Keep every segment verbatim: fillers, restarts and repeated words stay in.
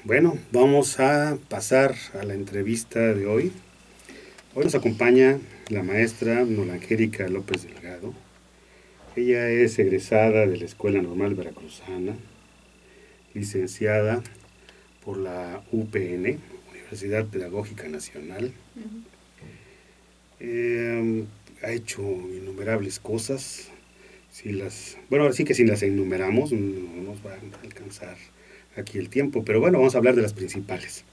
Bueno, vamos a pasar a la entrevista de hoy. Hoy nos acompaña la maestra Nola Angélica López Delgado. Ella es egresada de la Escuela Normal Veracruzana, licenciada por la U P N, Universidad Pedagógica Nacional. Uh-huh. eh, ha hecho innumerables cosas. Si las, bueno, ahora sí que si las enumeramos no nos va a alcanzar aquí el tiempo, pero bueno, vamos a hablar de las principales.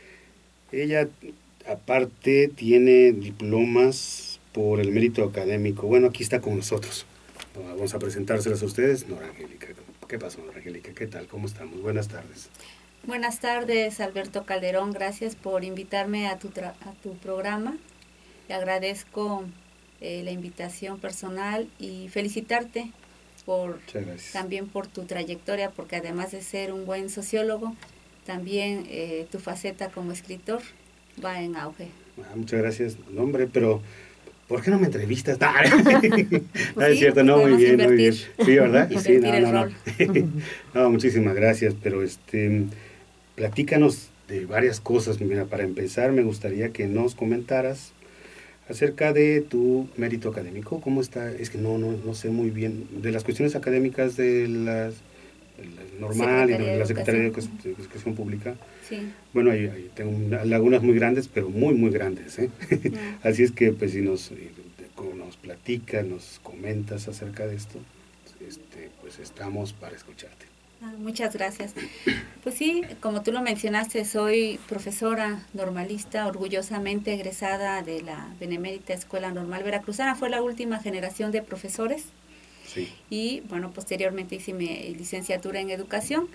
Ella, aparte, tiene diplomas por el mérito académico. Bueno, aquí está con nosotros. Vamos a presentárselas a ustedes. Nola Angélica. ¿Qué pasó, Nola Angélica? ¿Qué tal? ¿Cómo estamos? Buenas tardes. Buenas tardes, Alberto Calderón. Gracias por invitarme a tu, tra a tu programa. Le agradezco eh, la invitación personal y felicitarte por también por tu trayectoria, porque además de ser un buen sociólogo, también eh, tu faceta como escritor va en auge. Ah, muchas gracias, no, hombre, pero ¿por qué no me entrevistas? No, pues es cierto, no, muy bien, invertir. muy bien. Sí, ¿verdad? Invertir sí, no, el no, rol. No. no, muchísimas gracias, pero este, platícanos de varias cosas. Mira, para empezar, me gustaría que nos comentaras acerca de tu mérito académico. ¿Cómo está? Es que no, no, no sé muy bien de las cuestiones académicas de las, de las normal y de, de la Secretaría de Educación, de Educación Pública. Sí. Bueno, ahí, ahí tengo una, lagunas muy grandes, pero muy, muy grandes, ¿eh? No. Así es que, pues, si nos, nos platicas, nos comentas acerca de esto, este, pues estamos para escucharte. Ah, muchas gracias. Pues sí, como tú lo mencionaste, soy profesora normalista, orgullosamente egresada de la Benemérita Escuela Normal Veracruzana. Fue la última generación de profesores. Sí. Y, bueno, posteriormente hice mi licenciatura en educación.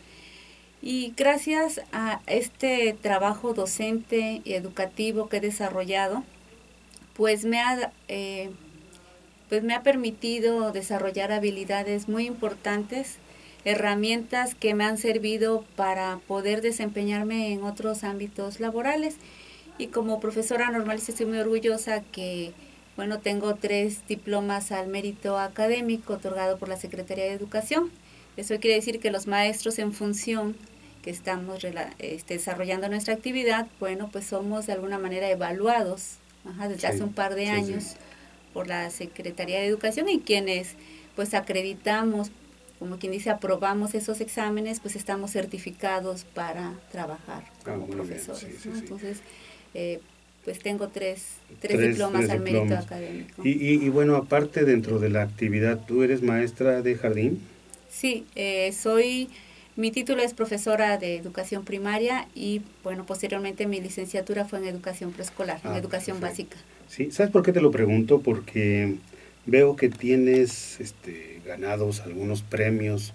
Y gracias a este trabajo docente y educativo que he desarrollado, pues me ha, eh, pues me ha permitido desarrollar habilidades muy importantes, herramientas que me han servido para poder desempeñarme en otros ámbitos laborales. Y como profesora normalista estoy muy orgullosa que, bueno, tengo tres diplomas al mérito académico otorgado por la Secretaría de Educación. Eso quiere decir que los maestros, en función que estamos este, desarrollando nuestra actividad, bueno, pues somos de alguna manera evaluados ajá, desde sí, hace un par de sí, años sí. por la Secretaría de Educación, y quienes pues acreditamos, como quien dice, aprobamos esos exámenes, pues estamos certificados para trabajar como ah, profesores. Bien, sí, ¿no? sí, Entonces, eh, pues tengo tres, tres, tres diplomas tres al diplomas. mérito académico. Y, y, y bueno, aparte dentro de la actividad, ¿tú eres maestra de jardín? Sí, eh, soy... Mi título es profesora de educación primaria y, bueno, posteriormente mi licenciatura fue en educación preescolar, ah, en educación perfecto. básica. Sí, ¿sabes por qué te lo pregunto? Porque veo que tienes este, ganados algunos premios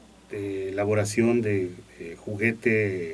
de elaboración de, de juguete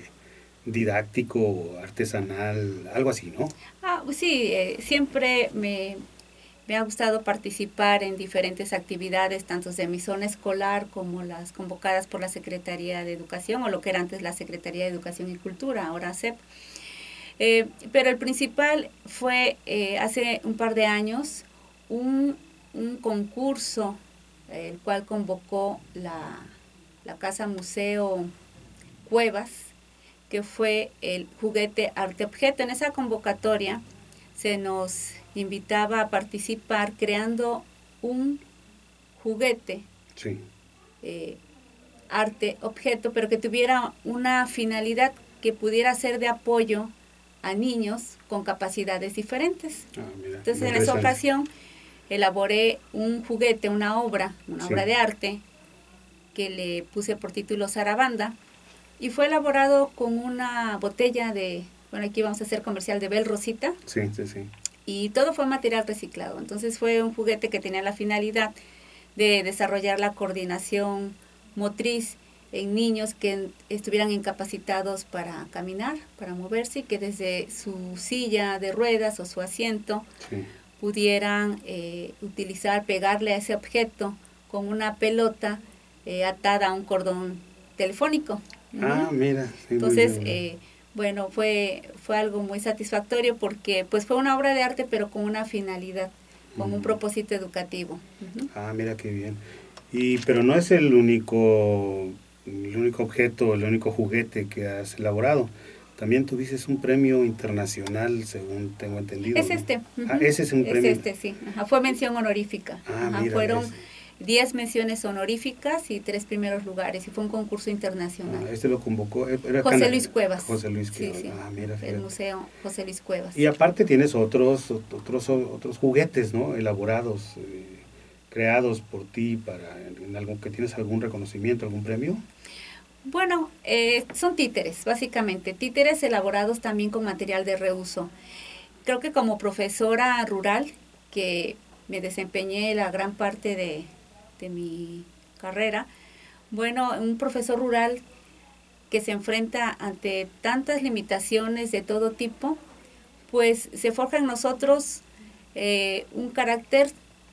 didáctico, artesanal, algo así, ¿no? Ah, sí, eh, siempre me... Me ha gustado participar en diferentes actividades, tanto de mi zona escolar como las convocadas por la Secretaría de Educación, o lo que era antes la Secretaría de Educación y Cultura, ahora C E P. Eh, pero el principal fue eh, hace un par de años un, un concurso, eh, el cual convocó la, la Casa Museo Cuevas, que fue el juguete Arte Objeto. En esa convocatoria se nos invitaba a participar creando un juguete, sí. eh, arte, objeto, pero que tuviera una finalidad que pudiera ser de apoyo a niños con capacidades diferentes. Ah, mira, Entonces, en esa ocasión, elaboré un juguete, una obra, una sí. obra de arte, que le puse por título Zarabanda, y fue elaborado con una botella de, bueno, aquí vamos a hacer comercial de Bel Rosita. Sí, sí, sí. Y todo fue material reciclado. Entonces fue un juguete que tenía la finalidad de desarrollar la coordinación motriz en niños que estuvieran incapacitados para caminar, para moverse, y que desde su silla de ruedas o su asiento sí. pudieran eh, utilizar, pegarle a ese objeto con una pelota eh, atada a un cordón telefónico. Ah, uh-huh. mira. Sí, Entonces, eh, bueno, fue fue algo muy satisfactorio porque pues fue una obra de arte, pero con una finalidad, con uh-huh. un propósito educativo. Uh-huh. Ah, mira qué bien. Y pero no es el único el único objeto, el único juguete que has elaborado. También tuviste un premio internacional, según tengo entendido. Es este. ¿No? Uh-huh. Ah, ese es un es premio. este, sí. Ajá, fue mención honorífica. Ah, Ajá, mira, fueron ese. diez menciones honoríficas y tres primeros lugares. Y fue un concurso internacional. Ah, este lo convocó. Era José Cana Luis Cuevas. José Luis Cuevas. Sí, sí. Ah, mira, el Museo José Luis Cuevas. Y aparte tienes otros, otros, otros juguetes, ¿no? Elaborados, eh, creados por ti para en algo que tienes algún reconocimiento, algún premio. Bueno, eh, son títeres, básicamente, títeres elaborados también con material de reuso. Creo que como profesora rural, que me desempeñé la gran parte de, de mi carrera, bueno, un profesor rural que se enfrenta ante tantas limitaciones de todo tipo, pues se forja en nosotros eh, un carácter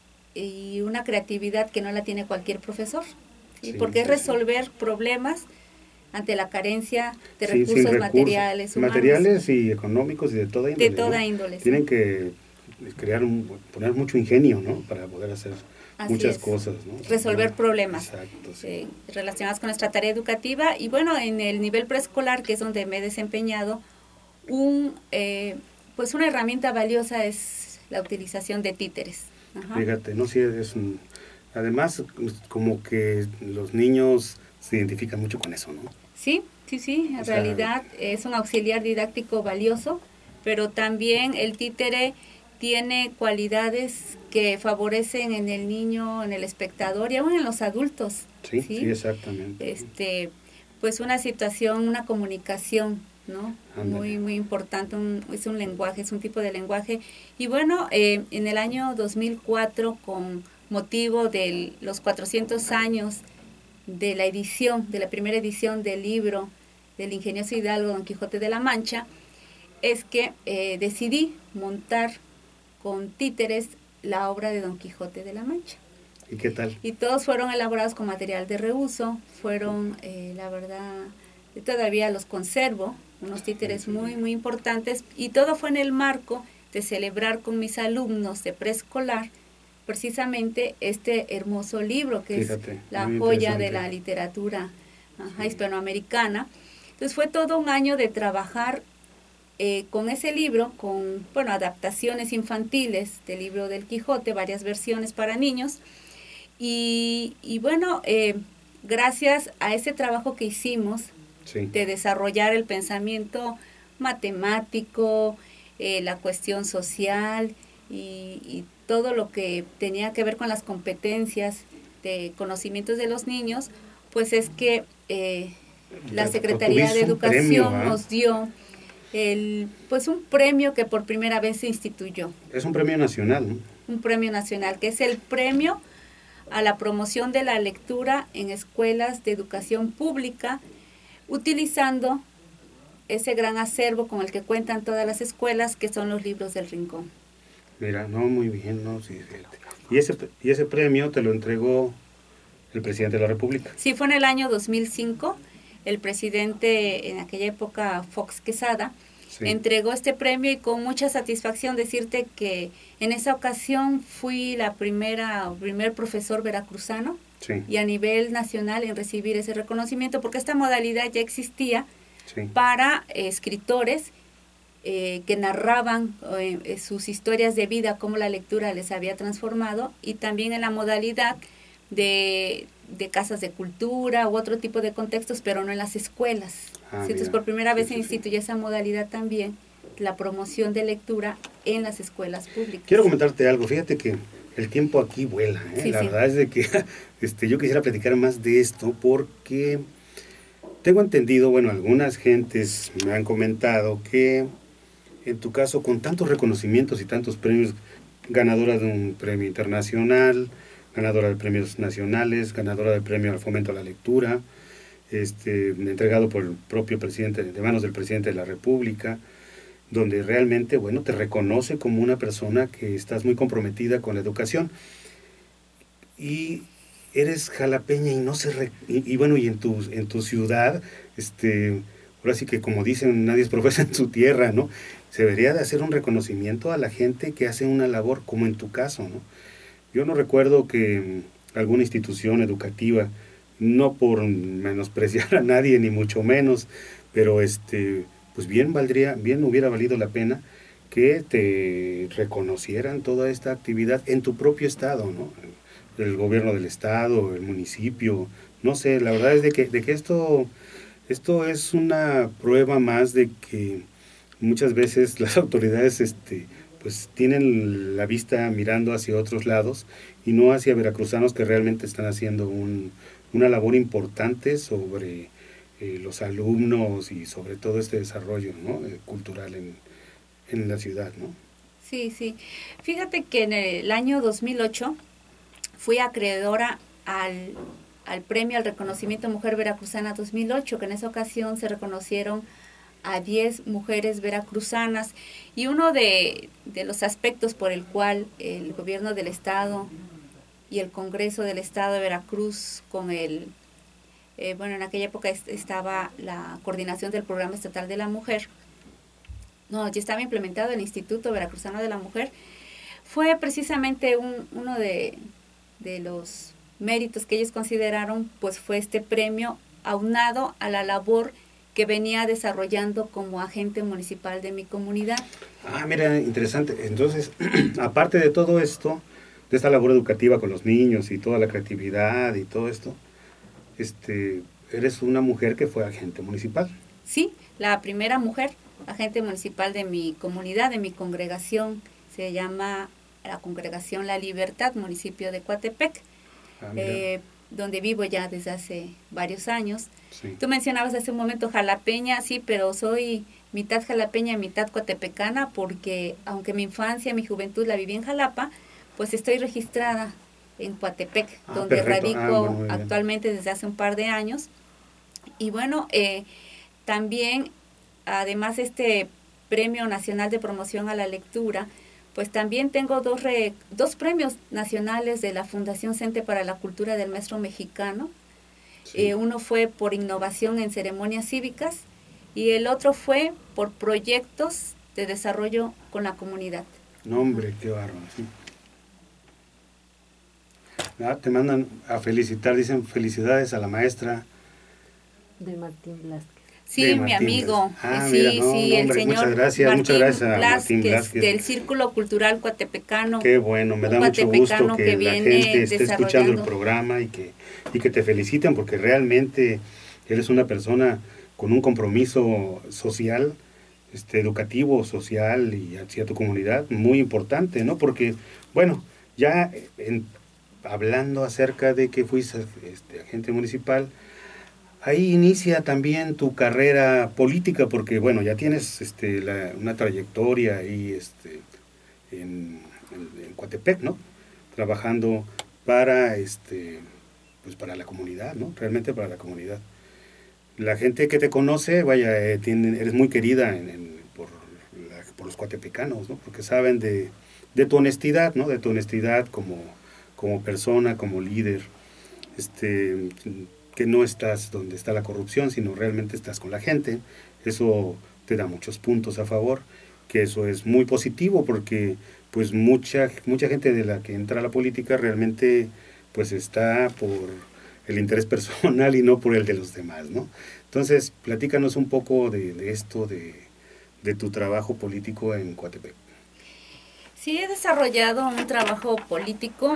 y una creatividad que no la tiene cualquier profesor, ¿sí? Sí, porque sí, es resolver sí. problemas ante la carencia de sí, recursos, recursos materiales, humanos. Materiales y económicos y de toda índole. De toda ¿no? índole. Tienen sí. que crear, un, poner mucho ingenio, ¿no? Para poder hacer Así muchas es. cosas, ¿no? Resolver ¿no? problemas Exacto, sí. eh, relacionados con nuestra tarea educativa. Y bueno, en el nivel preescolar, que es donde me he desempeñado, un, eh, pues una herramienta valiosa es la utilización de títeres. Ajá. Fíjate, ¿no? Sí, es un, además, como que los niños se identifican mucho con eso, ¿no? Sí, sí, sí, en o realidad sea, es un auxiliar didáctico valioso, pero también el títere tiene cualidades que favorecen en el niño, en el espectador y aún en los adultos. Sí, sí, sí exactamente. Este, pues una situación, una comunicación, ¿no? Andale. Muy, muy importante, un, es un lenguaje, es un tipo de lenguaje. Y bueno, eh, en el año dos mil cuatro, con motivo de los cuatrocientos años de la edición, de la primera edición del libro del ingenioso hidalgo Don Quijote de la Mancha, es que eh, decidí montar con títeres la obra de Don Quijote de la Mancha. ¿Y qué tal? Y todos fueron elaborados con material de reuso, fueron, eh, la verdad, todavía los conservo, unos títeres muy, muy importantes, y todo fue en el marco de celebrar con mis alumnos de preescolar precisamente este hermoso libro que Fíjate, es la joya de la literatura ajá, sí. hispanoamericana. Entonces fue todo un año de trabajar eh, con ese libro, con bueno adaptaciones infantiles del libro del Quijote, varias versiones para niños, y, y bueno, eh, gracias a ese trabajo que hicimos sí. de desarrollar el pensamiento matemático, eh, la cuestión social y, y todo lo que tenía que ver con las competencias de conocimientos de los niños, pues es que eh, la Secretaría de Educación premio, ¿eh? nos dio el, pues un premio que por primera vez se instituyó. Es un premio nacional, ¿no? Un premio nacional, que es el premio a la promoción de la lectura en escuelas de educación pública, utilizando ese gran acervo con el que cuentan todas las escuelas, que son los libros del Rincón. Mira, no, muy bien, no, sí, fíjate. ¿Y ese, y ese premio te lo entregó el presidente de la República? Sí, fue en el año dos mil cinco, el presidente, en aquella época, Fox Quesada, sí. entregó este premio y con mucha satisfacción decirte que en esa ocasión fui la primera, primer profesor veracruzano sí. y a nivel nacional en recibir ese reconocimiento, porque esta modalidad ya existía sí. para eh, escritores Eh, que narraban eh, sus historias de vida, cómo la lectura les había transformado, y también en la modalidad de, de casas de cultura u otro tipo de contextos, pero no en las escuelas. Ah, Entonces, por primera vez sí, se instituyó sí. esa modalidad también, la promoción de lectura en las escuelas públicas. Quiero comentarte algo, fíjate que el tiempo aquí vuela, ¿eh? sí, la sí. verdad es de que este, yo quisiera platicar más de esto, porque tengo entendido, bueno, algunas gentes me han comentado que en tu caso, con tantos reconocimientos y tantos premios, ganadora de un premio internacional, ganadora de premios nacionales, ganadora del premio al fomento a la lectura, este, entregado por el propio presidente, de manos del presidente de la República, donde realmente, bueno, te reconoce como una persona que estás muy comprometida con la educación. Y eres jalapeña y no se... Re, y, y bueno, y en tu, en tu ciudad, este, ahora sí que como dicen, nadie es profeta en su tierra, ¿no? Se debería de hacer un reconocimiento a la gente que hace una labor, como en tu caso, ¿no? Yo no recuerdo que alguna institución educativa no por menospreciar a nadie, ni mucho menos, pero este, pues bien valdría, bien hubiera valido la pena que te reconocieran toda esta actividad en tu propio estado, ¿no? El gobierno del estado, el municipio, no sé, la verdad es de que, de que esto, esto es una prueba más de que muchas veces las autoridades este, pues tienen la vista mirando hacia otros lados y no hacia veracruzanos que realmente están haciendo un, una labor importante sobre eh, los alumnos y sobre todo este desarrollo, ¿no? eh, cultural en, en la ciudad, ¿no? Sí, sí. Fíjate que en el año dos mil ocho fui acreedora al, al premio al reconocimiento Mujer Veracruzana dos mil ocho, que en esa ocasión se reconocieron a diez mujeres veracruzanas, y uno de, de los aspectos por el cual el gobierno del estado y el Congreso del Estado de Veracruz con el, eh, bueno, en aquella época est estaba la coordinación del Programa Estatal de la Mujer, no, ya estaba implementado el Instituto Veracruzano de la Mujer, fue precisamente un, uno de, de los méritos que ellos consideraron, pues fue este premio aunado a la labor que venía desarrollando como agente municipal de mi comunidad. Ah, mira, interesante. Entonces, aparte de todo esto, de esta labor educativa con los niños y toda la creatividad y todo esto, este, eres una mujer que fue agente municipal. Sí, la primera mujer agente municipal de mi comunidad, de mi congregación, se llama la Congregación La Libertad, municipio de Coatepec, ah, eh, donde vivo ya desde hace varios años. Sí. Tú mencionabas hace un momento jalapeña, sí, pero soy mitad jalapeña y mitad coatepecana, porque aunque mi infancia, mi juventud la viví en Jalapa, pues estoy registrada en Coatepec, ah, donde perfecto. radico ah, bueno, actualmente desde hace un par de años. Y bueno, eh, también, además de este Premio Nacional de Promoción a la Lectura, pues también tengo dos, re, dos premios nacionales de la Fundación Cente para la Cultura del Maestro Mexicano. Sí. Eh, uno fue por innovación en ceremonias cívicas y el otro fue por proyectos de desarrollo con la comunidad. No, hombre, qué bárbaro. Sí. Ah, te mandan a felicitar, dicen felicidades a la maestra. De Martín Blasquez. Sí, mi amigo, ah, sí, mira, no, sí, no, el hombre, señor muchas gracias, Martín muchas gracias a Blasquez, Martín Blasquez del Círculo Cultural Coatepecano. Qué bueno, me da mucho gusto que, que la gente esté escuchando el programa y que, y que te feliciten, porque realmente eres una persona con un compromiso social, este, educativo, social y hacia tu comunidad muy importante, ¿no? Porque, bueno, ya en, hablando acerca de que fuiste este, agente municipal, ahí inicia también tu carrera política, porque bueno, ya tienes este, la, una trayectoria ahí este, en, en, en Coatepec, ¿no? Trabajando para, este, pues para la comunidad, ¿no? Realmente para la comunidad. La gente que te conoce, vaya, eh, tiene, eres muy querida en, en, por, la, por los coatepecanos, ¿no? Porque saben de, de tu honestidad, ¿no? De tu honestidad como, como persona, como líder, este... que no estás donde está la corrupción, sino realmente estás con la gente. Eso te da muchos puntos a favor, que eso es muy positivo, porque pues mucha, mucha gente de la que entra a la política realmente pues está por el interés personal y no por el de los demás, ¿no? Entonces, platícanos un poco de, de esto, de, de tu trabajo político en Coatepec. Sí, he desarrollado un trabajo político,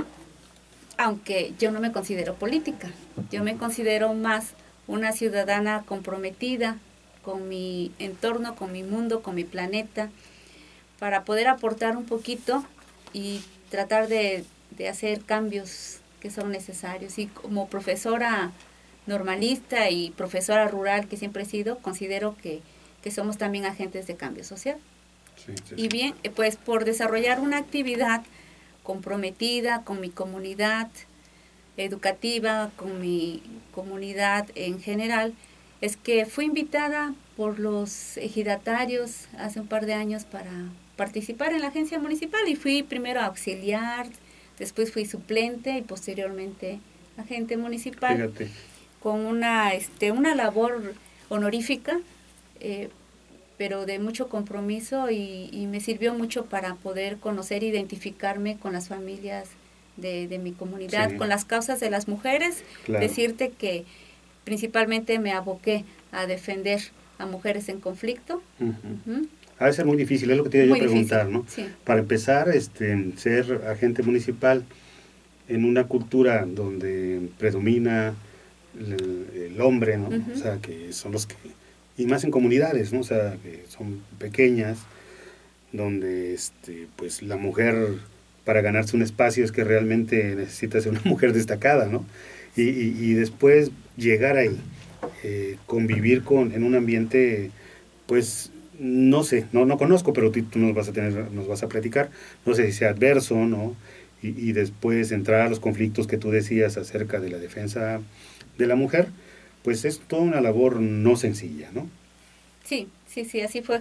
aunque yo no me considero política, yo me considero más una ciudadana comprometida con mi entorno, con mi mundo, con mi planeta, para poder aportar un poquito y tratar de, de hacer cambios que son necesarios. Y como profesora normalista y profesora rural que siempre he sido, considero que, que somos también agentes de cambio social. Sí, sí, sí. Y bien, pues por desarrollar una actividad comprometida con mi comunidad educativa, con mi comunidad en general, es que fui invitada por los ejidatarios hace un par de años para participar en la agencia municipal y fui primero auxiliar, después fui suplente y posteriormente agente municipal. Fíjate. Con una, este, una labor honorífica, eh, pero de mucho compromiso y, y me sirvió mucho para poder conocer e identificarme con las familias de, de mi comunidad, Sí. con las causas de las mujeres, Claro. decirte que principalmente me aboqué a defender a mujeres en conflicto. Ujú. Ujú. Ha de ser muy difícil, es lo que te iba yo a Muy difícil, preguntar, ¿no? sí. Para empezar, este, ser agente municipal en una cultura donde predomina el, el hombre, ¿no? Ujú. O sea, que son los que, y más en comunidades, ¿no? O sea, que son pequeñas, donde, este, pues, la mujer, para ganarse un espacio, es que realmente necesita ser una mujer destacada, ¿no? Y, y, y después llegar ahí, eh, convivir con, en un ambiente, pues, no sé, no, no conozco, pero tú, tú nos vas a tener, nos vas a platicar, no sé si sea adverso, ¿no? Y, y después entrar a los conflictos que tú decías acerca de la defensa de la mujer, pues es toda una labor no sencilla, ¿no? Sí, sí, sí, así fue.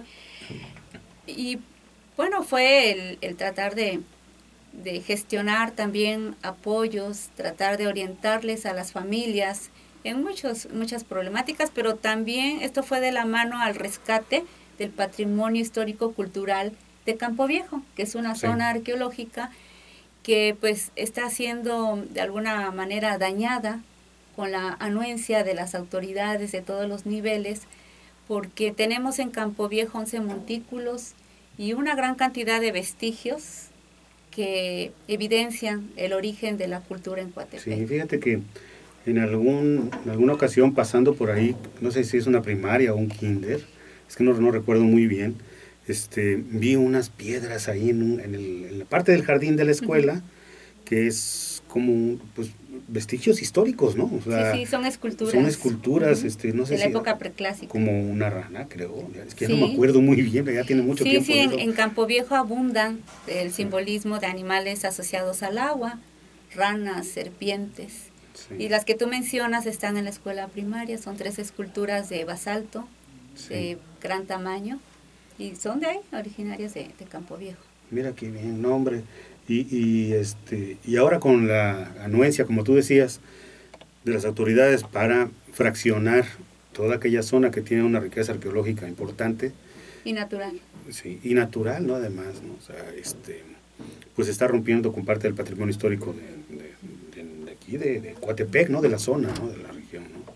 Y bueno, fue el, el tratar de, de gestionar también apoyos, tratar de orientarles a las familias en muchos, muchas problemáticas, pero también esto fue de la mano al rescate del patrimonio histórico-cultural de Campo Viejo, que es una Sí. zona arqueológica que pues está siendo de alguna manera dañada con la anuencia de las autoridades de todos los niveles, porque tenemos en Campo Viejo once montículos y una gran cantidad de vestigios que evidencian el origen de la cultura en Coatepec. Sí, fíjate que en, algún, en alguna ocasión pasando por ahí, no sé si es una primaria o un kinder, es que no, no recuerdo muy bien, este, vi unas piedras ahí en, un, en, el, en la parte del jardín de la escuela, uh-huh. que es como, pues, vestigios históricos, ¿no? O sea, sí, sí, son esculturas. Son esculturas, uh-huh. este, no sé de la si, época preclásica. Como una rana, creo. Es que sí. ya no me acuerdo muy bien, ya tiene mucho sí, tiempo. Sí, de en, eso. en Campo Viejo abundan el simbolismo de animales asociados al agua, ranas, serpientes. Sí. Y las que tú mencionas están en la escuela primaria, son tres esculturas de basalto, sí. de gran tamaño, y son de ahí, originarias de, de Campo Viejo. Mira qué bien, no, hombre. Y, y, este, y ahora con la anuencia, como tú decías, de las autoridades para fraccionar toda aquella zona que tiene una riqueza arqueológica importante. Y natural. Sí, y natural, ¿no? Además, ¿no? O sea, este, pues está rompiendo con parte del patrimonio histórico de, de, de, de aquí, de, de Coatepec, ¿no? De la zona, ¿no? De la región, ¿no?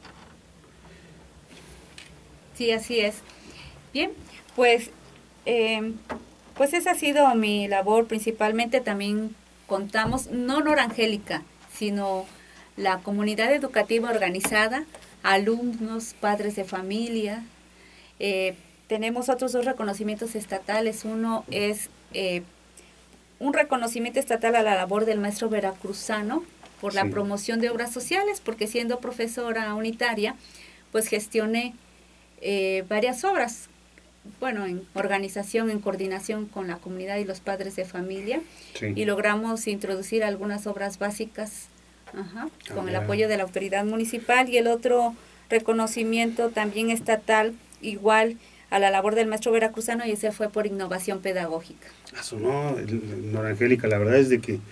Sí, así es. Bien, pues... Eh, Pues esa ha sido mi labor principalmente. También contamos, no Nora Angélica, sino la comunidad educativa organizada, alumnos, padres de familia. Eh, tenemos otros dos reconocimientos estatales. Uno es eh, un reconocimiento estatal a la labor del maestro veracruzano por la sí. promoción de obras sociales, porque siendo profesora unitaria, pues gestioné eh, varias obras. Bueno, en organización, en coordinación con la comunidad y los padres de familia, sí. y logramos introducir algunas obras básicas ajá, ah, con el apoyo de la autoridad municipal, y el otro reconocimiento también estatal, igual a la labor del maestro veracruzano, y ese fue por innovación pedagógica. Eso no, Nora Angélica, la verdad es de que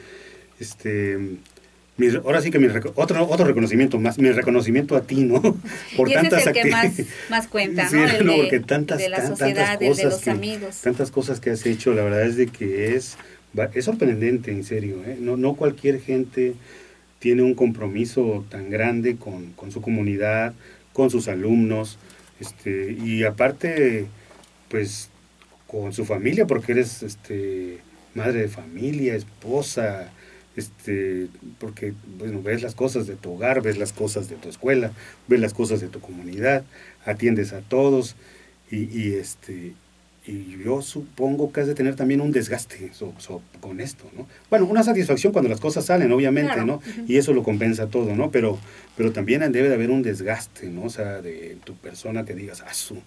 este... Mi, ahora sí que mi, otro, otro reconocimiento más, mi reconocimiento a ti, ¿no? Por y ese tantas es el que más, más cuenta, sí, ¿no? El no, de, porque tantas, de la tan, sociedad, tantas cosas de los que, amigos. Tantas cosas que has hecho, la verdad es de que es, es sorprendente, en serio, ¿eh? No, no cualquier gente tiene un compromiso tan grande con, con su comunidad, con sus alumnos, este, y aparte, pues, con su familia, porque eres este, madre de familia, esposa, Este, porque bueno, ves las cosas de tu hogar, ves las cosas de tu escuela, ves las cosas de tu comunidad, atiendes a todos y, y este y yo supongo que has de tener también un desgaste so, so, con esto, ¿no? Bueno, una satisfacción cuando las cosas salen, obviamente, claro. ¿no? Uh-huh. Y eso lo compensa todo, ¿no? Pero, pero también debe de haber un desgaste, ¿no? O sea, de tu persona que digas, ah, su,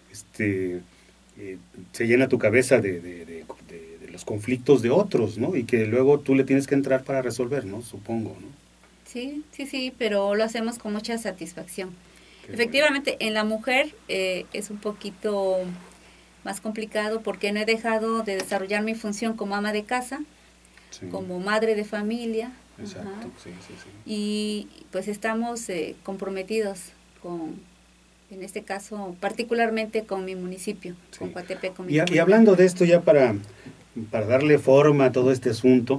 este, eh, se llena tu cabeza de, de, de, de los conflictos de otros, ¿no? Y que luego tú le tienes que entrar para resolver, ¿no? Supongo, ¿no? Sí, sí, sí, pero lo hacemos con mucha satisfacción. Qué Efectivamente, bueno. En la mujer eh, es un poquito más complicado porque no he dejado de desarrollar mi función como ama de casa, sí. como madre de familia. Exacto, ajá. sí, sí, sí. Y pues estamos eh, comprometidos con, en este caso, particularmente con mi municipio, sí. con Coatepec. Con mi y, y hablando de esto ya para... para darle forma a todo este asunto,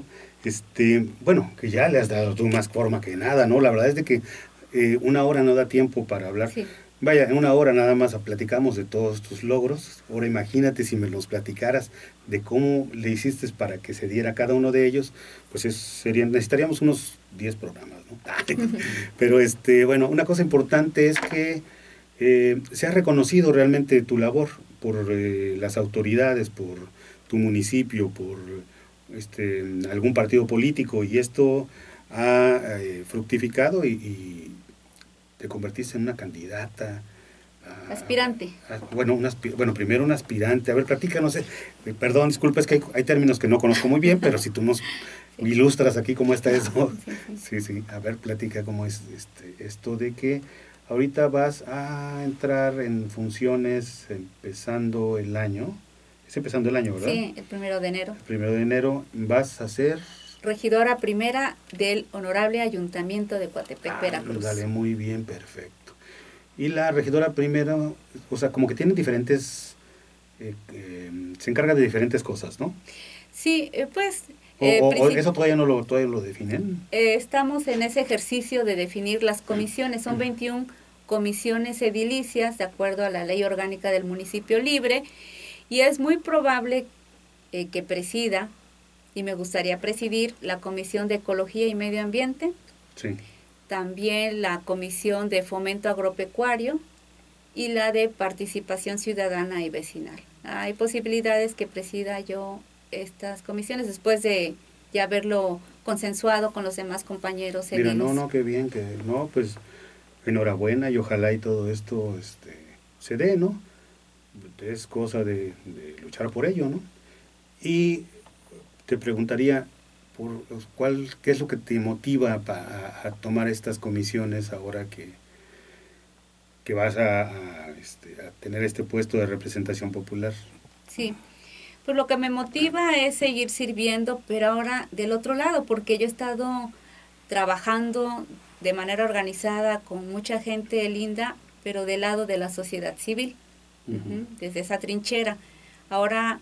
Este, bueno, que ya le has dado tú más forma que nada, ¿no? La verdad es de que eh, una hora no da tiempo para hablar. Sí. Vaya, en una hora nada más platicamos de todos tus logros. Ahora imagínate si me los platicaras de cómo le hiciste para que se diera cada uno de ellos, pues es, serían, necesitaríamos unos diez programas, ¿no? Pero este, bueno, una cosa importante es que eh, se ha reconocido realmente tu labor por eh, las autoridades, por tu municipio, por este, algún partido político, y esto ha eh, fructificado y, y te convertiste en una candidata. A, aspirante. A, bueno, una, bueno, primero un aspirante. A ver, platícanos. Eh, perdón, disculpa, es que hay, hay términos que no conozco muy bien, pero si tú nos sí. ilustras aquí cómo está eso. Sí sí. sí, sí. A ver, platica cómo es este, esto de que ahorita vas a entrar en funciones empezando el año. Es empezando el año, ¿verdad? Sí, el primero de enero. El primero de enero vas a ser... regidora primera del Honorable Ayuntamiento de Coatepec, ah, Veracruz. Dale, muy bien, perfecto. Y la regidora primera, o sea, como que tienen diferentes, eh, eh, se encarga de diferentes cosas, ¿no? Sí, eh, pues... O, eh, o, ¿Eso todavía no lo, todavía lo definen? Eh, estamos en ese ejercicio de definir las comisiones, son veintiuna comisiones edilicias de acuerdo a la Ley Orgánica del Municipio Libre, y es muy probable eh, que presida, y me gustaría presidir, la Comisión de Ecología y Medio Ambiente, sí. También la Comisión de Fomento Agropecuario y la de Participación Ciudadana y Vecinal. Hay posibilidades que presida yo estas comisiones después de ya haberlo consensuado con los demás compañeros ediles. Mira, no, no, qué bien, que no, pues enhorabuena y ojalá y todo esto este, se dé, ¿no? Es cosa de, de luchar por ello, ¿no? Y te preguntaría, por cuál, ¿qué es lo que te motiva pa, a, a tomar estas comisiones ahora que, que vas a, a, este, a tener este puesto de representación popular? Sí, pues lo que me motiva es seguir sirviendo, pero ahora del otro lado, porque yo he estado trabajando de manera organizada con mucha gente linda, pero del lado de la sociedad civil, uh-huh. desde esa trinchera. Ahora...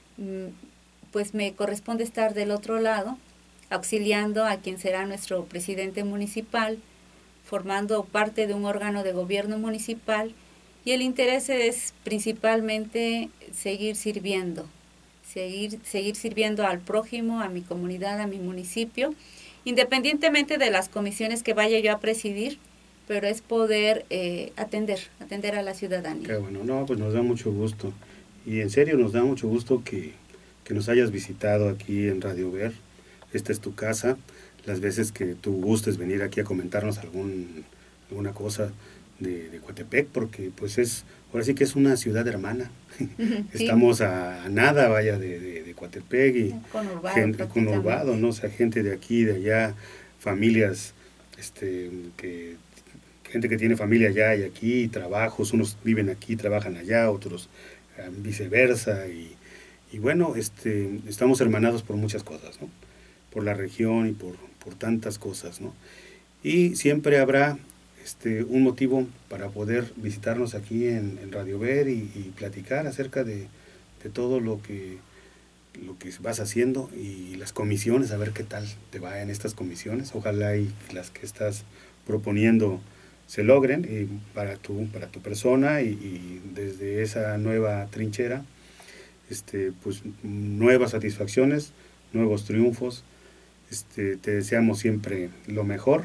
pues me corresponde estar del otro lado, auxiliando a quien será nuestro presidente municipal, formando parte de un órgano de gobierno municipal, y el interés es principalmente seguir sirviendo, seguir, seguir sirviendo al prójimo, a mi comunidad, a mi municipio, independientemente de las comisiones que vaya yo a presidir, pero es poder eh, atender, atender a la ciudadanía. Qué bueno, no, pues nos da mucho gusto, y en serio nos da mucho gusto que que nos hayas visitado aquí en Radio Ver. Esta es tu casa, las veces que tú gustes venir aquí a comentarnos algún, alguna cosa de, de Coatepec, porque pues es, ahora sí que es una ciudad hermana. Sí. Estamos a, a nada, vaya, de, de, de Coatepec y conurbado, gente, conurbado, ¿no? O sea, gente de aquí, de allá, familias, este, que, gente que tiene familia allá y aquí, trabajos, unos viven aquí, trabajan allá, otros eh, viceversa, y Y bueno, este, estamos hermanados por muchas cosas, ¿no? Por la región y por, por tantas cosas, ¿no? Y siempre habrá este, un motivo para poder visitarnos aquí en, en Radio Ver y, y platicar acerca de, de todo lo que, lo que vas haciendo y las comisiones, a ver qué tal te va en estas comisiones. Ojalá y las que estás proponiendo se logren y para, tu, para tu persona y, y desde esa nueva trinchera, Este, pues nuevas satisfacciones, nuevos triunfos. Este, te deseamos siempre lo mejor.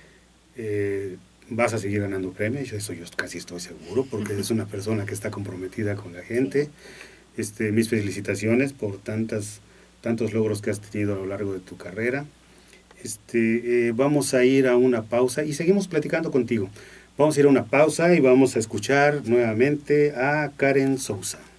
Eh, vas a seguir ganando premios, eso yo casi estoy seguro, porque eres una persona que está comprometida con la gente. Este, mis felicitaciones por tantas, tantos logros que has tenido a lo largo de tu carrera. Este, eh, vamos a ir a una pausa y seguimos platicando contigo. Vamos a ir a una pausa y vamos a escuchar nuevamente a Karen Sousa.